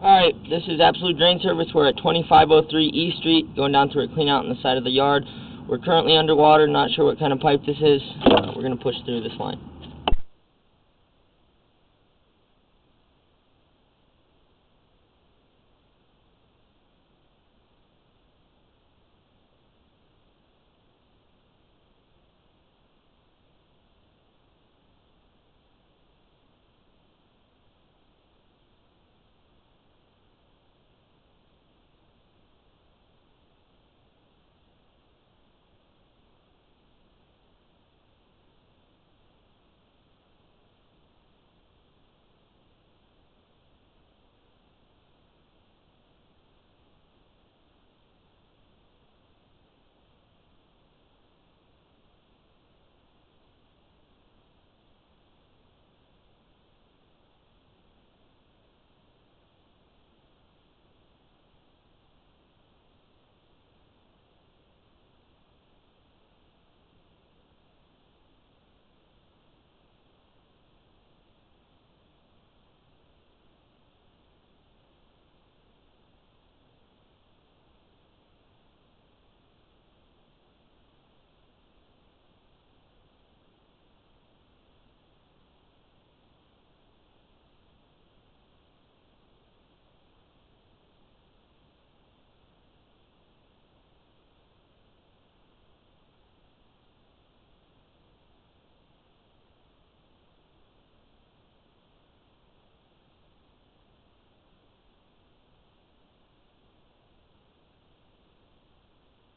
Alright, this is Absolute Drain Service. We're at 2503 E Street, going down through a clean out on the side of the yard. We're currently underwater, not sure what kind of pipe this is. We're going to push through this line.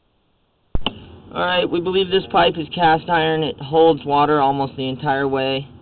Alright, we believe this pipe is cast iron. It holds water almost the entire way.